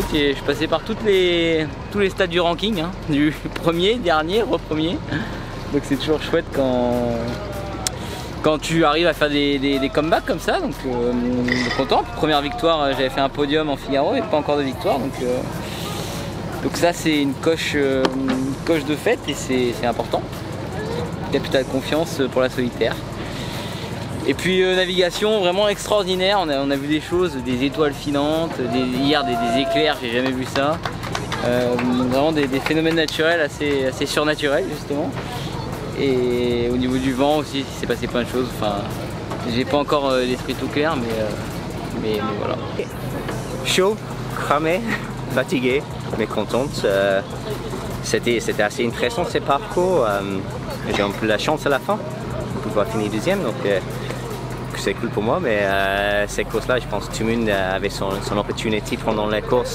Je passais par tous les stades du ranking, hein, du premier, dernier, re-premier. Donc c'est toujours chouette quand tu arrives à faire des comebacks comme ça. Donc content. Première victoire, j'avais fait un podium en Figaro et pas encore de victoire. Donc ça c'est une coche de fête et c'est important. Capital confiance pour la solitaire. Et puis navigation vraiment extraordinaire, on a vu des choses, des étoiles filantes, hier des éclairs, j'ai jamais vu ça. Vraiment des phénomènes naturels assez surnaturels justement. Et au niveau du vent aussi, il s'est passé plein de choses. Enfin, j'ai pas encore l'esprit tout clair, mais voilà. Chaud, cramé, fatigué, mais contente. C'était assez intéressant ce parcours. J'ai un peu la chance à la fin de pouvoir finir deuxième, donc c'est cool pour moi. Mais cette course-là, je pense que tout le monde avait son opportunité pendant la course.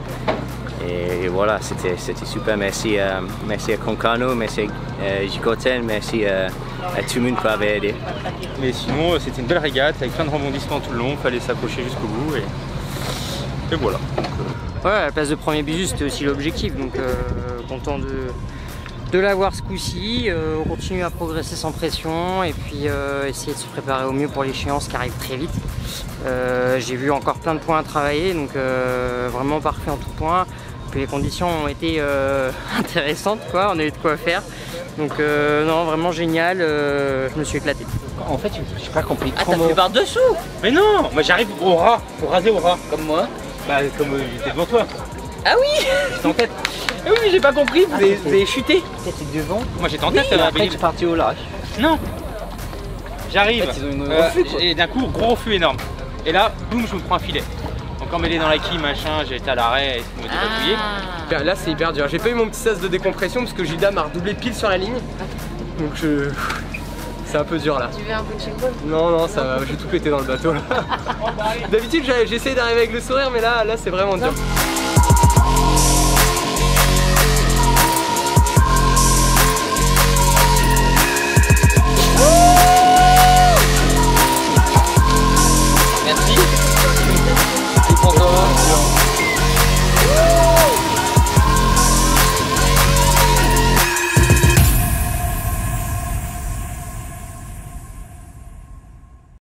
Et voilà, c'était super. Merci à Concano, merci à Gigoten, merci à tout le monde qui avait aidé. Mais sinon, c'était une belle régate avec plein de rebondissements tout le long, il fallait s'accrocher jusqu'au bout et voilà. Ouais, la place de premier bijou c'était aussi l'objectif, donc content de l'avoir ce coup-ci. On continue à progresser sans pression et puis essayer de se préparer au mieux pour l'échéance qui arrive très vite. J'ai vu encore plein de points à travailler, donc vraiment parfait en tout point. Puis les conditions ont été intéressantes, quoi. On a eu de quoi faire. Donc non, vraiment génial, je me suis éclaté. En fait, j'ai pas compris. Ah, t'as fait par dessous? Mais non, moi j'arrive au ras, pour raser au ras. Comme moi? Bah comme j'étais devant toi. Ah oui. J'étais en tête. Ah oui, mais j'ai pas compris, vous avez chuté. T'étais devant? Moi j'étais en tête. Oui, après tu es parti au large. Non. J'arrive. En fait, ils ont une refus, quoi. Et d'un coup, gros refus énorme. Et là, boum, je me prends un filet. Encore mêlé dans la quille, machin, j'ai été à l'arrêt et je me dépatouillé. Là c'est hyper dur, j'ai pas eu mon petit sas de décompression parce que Gilda m'a redoublé pile sur la ligne. Donc c'est un peu dur là. Tu veux un peu de checkpoint? Non, ça va, j'ai tout pété dans le bateau là. D'habitude j'essaie d'arriver avec le sourire mais là c'est vraiment dur.